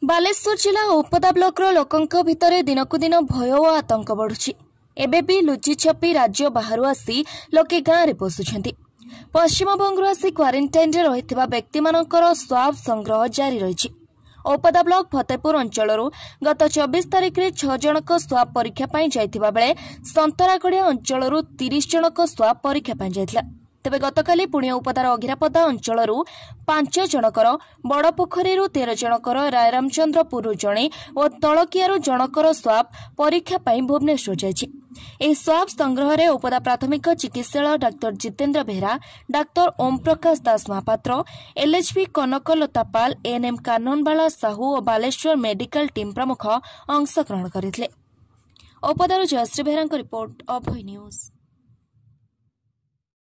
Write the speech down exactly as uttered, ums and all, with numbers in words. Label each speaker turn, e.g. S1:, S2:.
S1: बालेश्वर जिला उपदा ब्लॉकर लोकंक भितर दिनकु दिन भय और आतंक बढ़ुछि। एबे भी लुचि छपी राज्य बाहर आसी लोके गाँव में पशुंट। पश्चिमबंग आसी क्वारेन्टाइन रही व्यक्ति स्वाब संग्रह जारी रही। ओपदा ब्लॉक फतेपुर अंचल गत चौबीस तारिख में छह जनक स्वाब परीक्षा जाइथिबा बेले संतरागड़िया अंचल तीस जनक स्वाब परीक्षा जाइथिला। तेबे गतकाली पुणी उपदार अघिरापदा अंचल पांच जनकर बड़पोखरी तेरह जनकर रायरामचंद्रपुर जणे और तलकियारू जनकर स्वाब परीक्षा भुवनेश्वर जाइछि। एही स्वाब संग्रह में उपदा प्राथमिक चिकित्सालय doctor Jitendra Behera, doctor Om Prakash Das Mahapatra, LHP Kanaklata Pal, ANM Kananbala Sahu और बालेश्वर मेडिकल टीम प्रमुख अंशग्रहण करथिले। उपदार जयश्री बेहरा रिपोर्ट, अभय न्यूज।